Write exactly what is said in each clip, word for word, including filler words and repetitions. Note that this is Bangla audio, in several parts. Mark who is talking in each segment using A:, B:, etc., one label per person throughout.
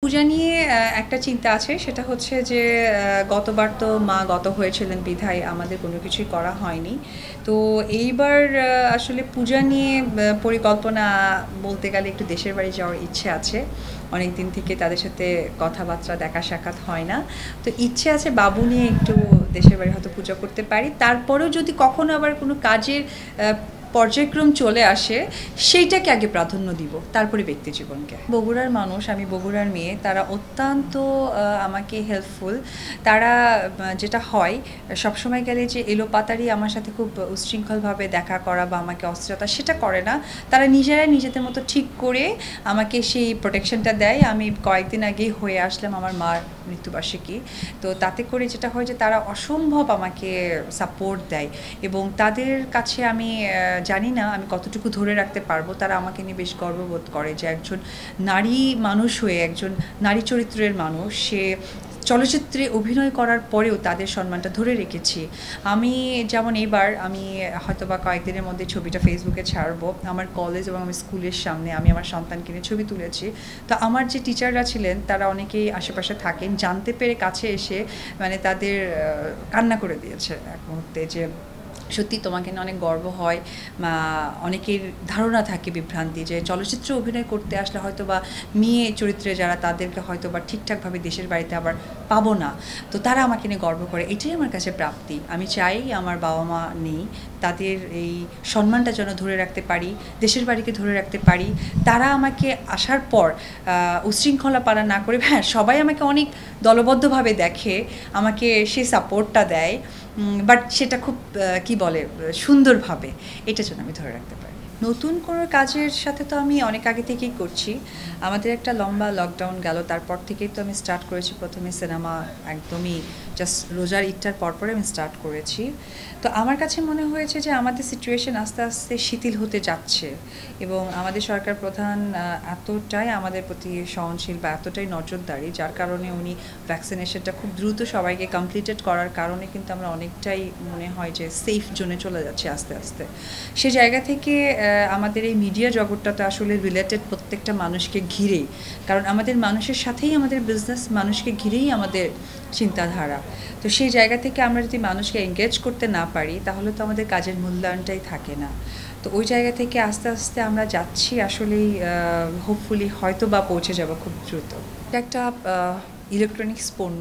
A: পূজা নিয়ে একটা চিন্তা আছে, সেটা হচ্ছে যে গতবার তো মা গত হয়েছিলেন বিধায় আমাদের কোনো কিছুই করা হয়নি। তো এইবার আসলে পূজা নিয়ে পরিকল্পনা বলতে গেলে একটু দেশের বাড়ি যাওয়ার ইচ্ছে আছে। অনেক দিন থেকে তাদের সাথে কথাবার্তা দেখা সাক্ষাৎ হয় না, তো ইচ্ছে আছে বাবু নিয়ে একটু দেশের বাড়ি হয়তো পূজা করতে পারি। তারপরেও যদি কখনো আবার কোনো কাজের পর্যায়ক্রম চলে আসে, সেইটাকে আগে প্রাধান্য দিব, তারপরে ব্যক্তি জীবনকে। বগুড়ার মানুষ, আমি বগুড়ার মেয়ে, তারা অত্যন্ত আমাকে হেল্পফুল। তারা যেটা হয় সবসময় গেলে যে এলোপাতারি আমার সাথে খুব উচ্ছৃঙ্খলভাবে দেখা করা বা আমাকে অস্থিরতা, সেটা করে না। তারা নিজেরাই নিজেদের মতো ঠিক করে আমাকে সেই প্রোটেকশনটা দেয়। আমি কয়েকদিন আগেই হয়ে আসলাম আমার মার মৃত্যুবার্ষিকী, তো তাতে করে যেটা হয় যে তারা অসম্ভব আমাকে সাপোর্ট দেয়, এবং তাদের কাছে আমি জানি না আমি কতটুকু ধরে রাখতে পারবো। তারা আমাকে নিয়ে বেশ গর্ববোধ করে যে একজন নারী মানুষ হয়ে, একজন নারী চরিত্রের মানুষ, সে চলচ্চিত্রে অভিনয় করার পরেও তাদের সম্মানটা ধরে রেখেছি। আমি যেমন এবার আমি হয়তো বা কয়েকদিনের মধ্যে ছবিটা ফেসবুকে ছাড়বো, আমার কলেজ এবং আমি স্কুলের সামনে আমি আমার সন্তানকে নিয়ে ছবি তুলেছি। তো আমার যে টিচাররা ছিলেন তারা অনেকেই আশেপাশে থাকেন, জানতে পেরে কাছে এসে মানে তাদের কান্না করে দিয়েছে এক মুহূর্তে, যে সত্যি তোমাকে নিয়ে অনেক গর্ব হয়। বা অনেকের ধারণা থাকে বিভ্রান্তি যে চলচ্চিত্রে অভিনয় করতে আসলে হয়তো বা মেয়ে চরিত্রে যারা, তাদেরকে হয়তো বা ঠিকঠাকভাবে দেশের বাড়িতে আবার পাবো না। তো তারা আমাকে নিয়ে গর্ব করে, এটাই আমার কাছে প্রাপ্তি। আমি চাই আমার বাবা মা নেই, তাদের এই সম্মানটা যেন ধরে রাখতে পারি, দেশের বাড়িকে ধরে রাখতে পারি। তারা আমাকে আসার পর উচ্ছৃঙ্খলা পালন না করে, হ্যাঁ সবাই আমাকে অনেক দলবদ্ধভাবে দেখে, আমাকে সে সাপোর্টটা দেয়, বাট সেটা খুব কি বলে সুন্দরভাবে, এটা যেন আমি ধরে রাখতে পারি। নতুন কোনো কাজের সাথে তো আমি অনেক আগে থেকেই করছি। আমাদের একটা লম্বা লকডাউন গেল, তারপর থেকেই তো আমি স্টার্ট করেছি প্রথমে সিনেমা, একদমই জাস্ট রোজার ঈদটার পরপরে আমি স্টার্ট করেছি। তো আমার কাছে মনে হয়েছে যে আমাদের সিচুয়েশন আস্তে আস্তে শিথিল হতে যাচ্ছে, এবং আমাদের সরকার প্রধান এতটাই আমাদের প্রতি সহনশীল বা এতটাই নজরদারি, যার কারণে উনি ভ্যাকসিনেশনটা খুব দ্রুত সবাইকে কমপ্লিটেড করার কারণে কিন্তু আমরা অনেকটাই মনে হয় যে সেফ জোনে চলে যাচ্ছে আস্তে আস্তে। সে জায়গা থেকে আমাদের এই মিডিয়া জগৎটা তো আসলে রিলেটেড প্রত্যেকটা মানুষকে ঘিরেই, কারণ আমাদের মানুষের সাথেই আমাদের বিজনেস, মানুষকে ঘিরেই আমাদের চিন্তাধারা। তো সেই জায়গা থেকে আমরা যদি মানুষকে এঙ্গেজ করতে না পারি, তাহলে তো আমাদের কাজের মূল্যায়নটাই থাকে না। তো ওই জায়গা থেকে আস্তে আস্তে আমরা যাচ্ছি, আসলেই হোপফুলি হয়তো বা পৌঁছে যাব খুব দ্রুত। একটা ইলেকট্রনিক্স পণ্য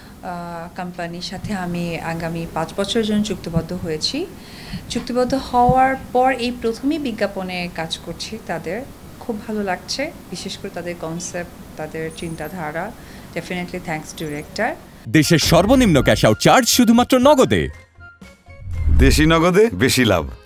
A: কোম্পানির সাথে আমি আগামী পাঁচ বছরের জন্য চুক্তিবদ্ধ হয়েছি। চুক্তিবদ্ধ হওয়ার পর এই প্রথমেই বিজ্ঞাপনে কাজ করছি। তাদের খুব ভালো লাগছে, বিশেষ করে তাদের কনসেপ্ট, তাদের চিন্তাধারা। Definitely thanks director.
B: দেশের সর্বনিম্ন ক্যাশ আউট চার্জ শুধুমাত্র নগদে।
C: দেশি নগদে বেশি লাভ।